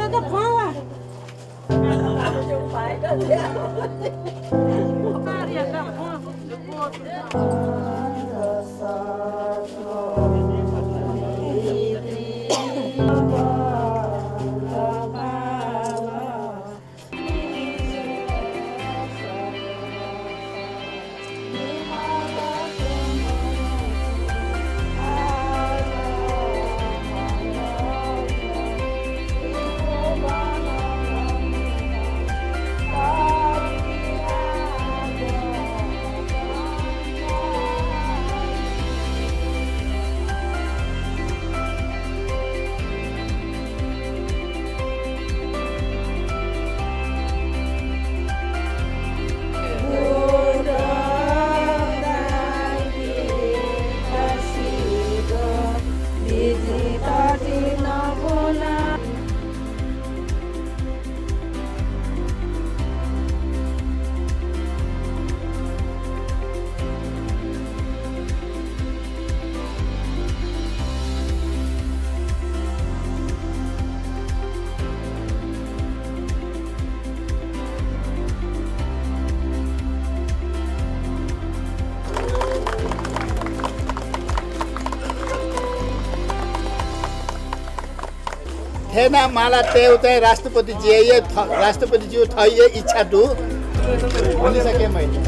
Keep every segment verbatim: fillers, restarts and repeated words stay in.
थेना माला तेउ चाहिँ राष्ट्रपति जी ये राष्ट्रपति जी थइए इच्छा दु भनिसके मैले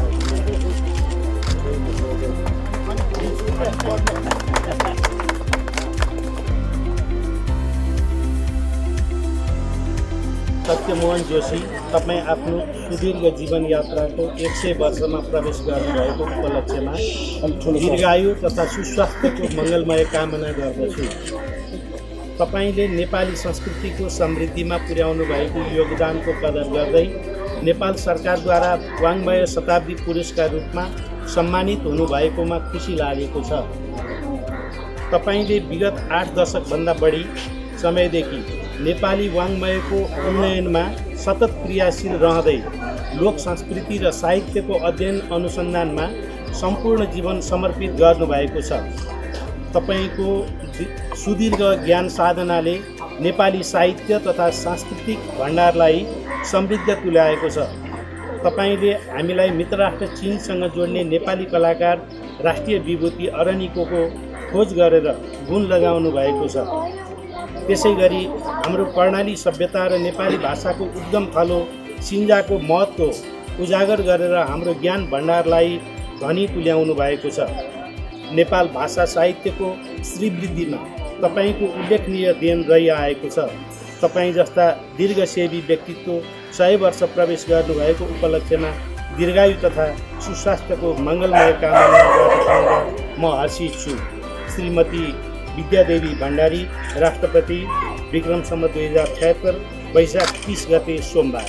सत्यमोहन जोशी तपाईँ आफ्नो सुदीर्घ जीवन यात्राको एक सय वर्षमा प्रवेश गर्नुभएको उपलक्ष्यमा दीर्घायु तथा सुस्वास्थ्यको मङ्गलमय कामना गर्दछु। तपाईले नेपाली संस्कृतिको समृद्धिमा पुर्याउनु भएको योगदानको कदर गर्दै नेपाल सरकारद्वारा वाङ्मय शताब्दी पुरस्कार रूपमा सम्मानित हुनुभएकोमा खुसी लागेको छ। तपाईले विगत आठ दशकभन्दा बढी समयदेखि नेपाली वाङ्मयको उन्नयनमा सतत क्रियाशील रहँदै लोक संस्कृति र साहित्यको अध्ययन अनुसन्धानमा सम्पूर्ण जीवन समर्पित गर्नुभएको छ। तपाईको सुदीर्घ ज्ञान साधनाले नेपाली साहित्य तथा सांस्कृतिक भण्डारलाई समृद्ध तुल्याएको छ। तपाईले हामीलाई मित्रराष्ट्र चीनसँग जोड्ने नेपाली कलाकार राष्ट्रिय विभूति अरनिकोको खोज गरेर गुण लगाउनु भएको छ। त्यसैगरी हाम्रो कर्णाली सभ्यता र नेपाली भाषाको उद्गम थलो सिन्जाको महत्त्व उजागर गरेर हाम्रो ज्ञान भण्डारलाई धनी तुल्याउनु भएको छ। नेपाल भाषा साहित्यको श्रीवृद्धिमा तपाईको उल्लेखनीय देन रहिआएको छ। तपाईँ जस्ता दीर्घसेवी व्यक्तित्व सय वर्ष प्रवेश गर्नुभएको उपलक्ष्यमा दीर्घायु तथा सुस्वास्थ्यको मङ्गलमय कामना गर्दा म हर्षित छु। श्रीमती विद्यादेवी भण्डारी, राष्ट्रपति, विक्रम सम्वत दुई हजार छयत्तर, वैशाख तीस गते सोमबार।